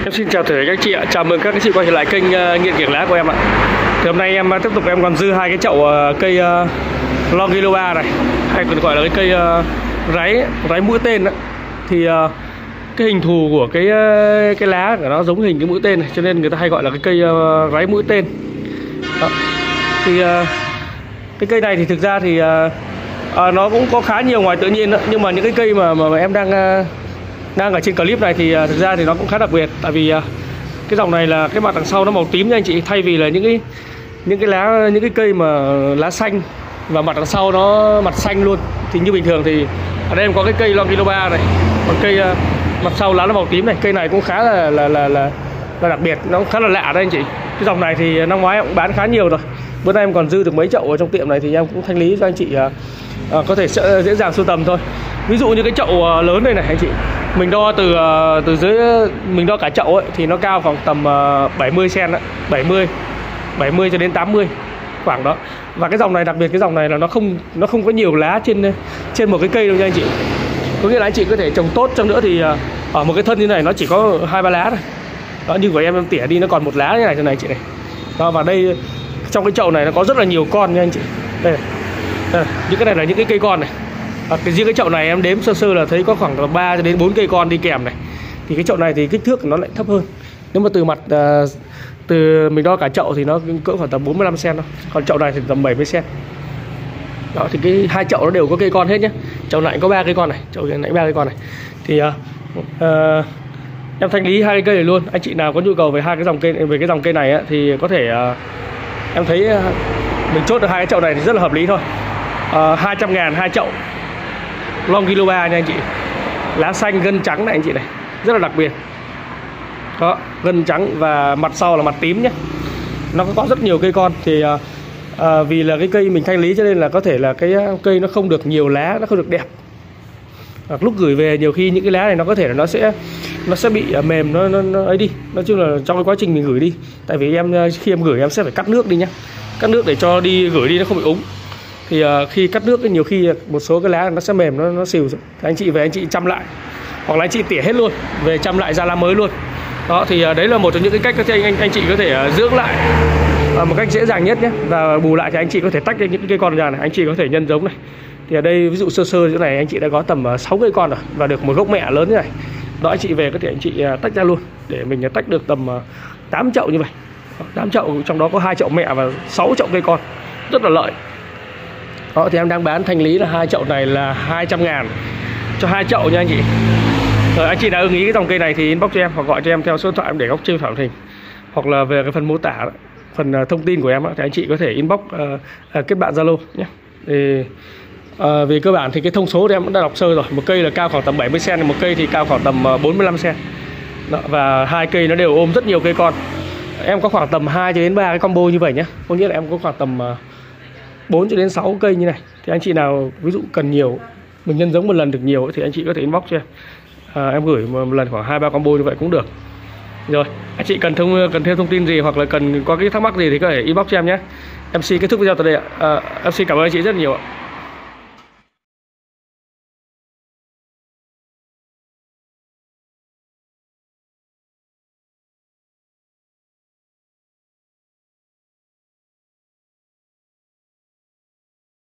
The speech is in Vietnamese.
Em xin chào tất cả các chị ạ, chào mừng các chị quay trở lại kênh Nghiện Kiểng Lá của em ạ. Thì hôm nay em tiếp tục còn dư hai cái chậu cây Longiloba này, hay còn gọi là cái cây ráy mũi tên đó. Thì cái hình thù của cái lá của nó giống hình cái mũi tên này, cho nên người ta hay gọi là cái cây ráy mũi tên đó. Thì cái cây này thì thực ra thì nó cũng có khá nhiều ngoài tự nhiên đó. Nhưng mà những cái cây mà em đang ở trên clip này thì thực ra thì nó cũng khá đặc biệt. Tại vì cái dòng này là cái mặt đằng sau nó màu tím nha anh chị, thay vì là những cái cây mà lá xanh và mặt đằng sau nó mặt xanh luôn. Thì như bình thường thì ở đây em có cái cây Longiloba này, còn cây mặt sau lá nó màu tím này. Cây này cũng khá là đặc biệt, nó khá là lạ đây anh chị. Cái dòng này thì năm ngoái em cũng bán khá nhiều rồi. Bữa nay em còn dư được mấy chậu ở trong tiệm này thì em cũng thanh lý cho anh chị có thể dễ dàng sưu tầm thôi. Ví dụ như cái chậu lớn này này anh chị, mình đo từ dưới, mình đo cả chậu ấy, thì nó cao khoảng tầm 70 cm, 70 cho đến 80 khoảng đó. Và cái dòng này đặc biệt, cái dòng này là nó không có nhiều lá trên một cái cây đâu nha anh chị. Có nghĩa là anh chị có thể trồng tốt chăng nữa thì ở một cái thân như này nó chỉ có 2-3 lá thôi. Đó, như của em tỉa đi nó còn một lá như này thế này chị này. Đó, và đây trong cái chậu này nó có rất là nhiều con nha anh chị. Đây này. Đây, những cái này là những cái cây con này. Riêng cái chậu này em đếm sơ sơ là thấy có khoảng 3 đến 4 cây con đi kèm này. Thì cái chậu này thì kích thước nó lại thấp hơn. Nếu mà từ mặt từ mình đo cả chậu thì nó cỡ khoảng tầm 45 cm thôi. Còn chậu này thì tầm 70 cm. Đó, thì cái hai chậu nó đều có cây con hết nhé. Chậu này có 3 cây con này, chậu này 3 cây con này. Thì em thanh lý hai cây này luôn. Anh chị nào có nhu cầu về cái dòng cây này á, thì có thể em thấy mình chốt được hai cái chậu này thì rất là hợp lý thôi. 200.000 hai chậu Longiloba nha anh chị. Lá xanh gân trắng này anh chị này, rất là đặc biệt. Đó, gân trắng và mặt sau là mặt tím nhé. Nó có rất nhiều cây con. Thì vì là cái cây mình thanh lý cho nên là có thể là cái cây nó không được nhiều lá, nó không được đẹp. Lúc gửi về nhiều khi những cái lá này nó có thể là nó sẽ bị mềm, nó ấy đi. Nói chung là trong cái quá trình mình gửi đi, tại vì khi em gửi em sẽ phải cắt nước đi nhá, cắt nước để cho gửi đi nó không bị úng. Thì khi cắt nước nhiều khi một số cái lá nó sẽ mềm, nó xìu. Thì anh chị về anh chị chăm lại, hoặc là anh chị tỉa hết luôn về chăm lại ra lá mới luôn. Đó, thì đấy là một trong những cái cách có thể anh chị có thể dưỡng lại một cách dễ dàng nhất nhé. Và bù lại thì anh chị có thể tách những cây con ra này, anh chị có thể nhân giống này. Thì ở đây ví dụ sơ chỗ này anh chị đã có tầm 6 cây con rồi và được một gốc mẹ lớn như này. Đó, anh chị về có thể anh chị tách ra luôn để mình tách được tầm 8 chậu như vậy. 8 chậu, trong đó có 2 chậu mẹ và 6 chậu cây con, rất là lợi. Đó, thì em đang bán thanh lý là hai chậu này là 200.000 cho 2 chậu nha anh chị. Rồi anh chị đã ưng ý cái dòng cây này thì inbox cho em hoặc gọi cho em theo số điện thoại em để góc trên màn hình, hoặc là về cái phần mô tả đó, phần thông tin của em đó, thì anh chị có thể inbox kết bạn Zalo nhé. Thì về cơ bản thì cái thông số thì em đã đọc sơ rồi. Một cây là cao khoảng tầm 70 cm, một cây thì cao khoảng tầm 45 cm. Đó, và hai cây nó đều ôm rất nhiều cây con. Em có khoảng tầm 2 cho đến 3 cái combo như vậy nhé. Có nghĩa là em có khoảng tầm 4 cho đến 6 cây như này. Thì anh chị nào ví dụ cần nhiều, mình nhân giống một lần được nhiều thì anh chị có thể inbox cho em. Em gửi một lần khoảng 2-3 combo như vậy cũng được. Rồi, anh chị cần thêm thông tin gì hoặc là cần có cái thắc mắc gì thì có thể inbox cho em nhé. Em xin kết thúc video tại đây ạ. Em xin cảm ơn anh chị rất nhiều ạ.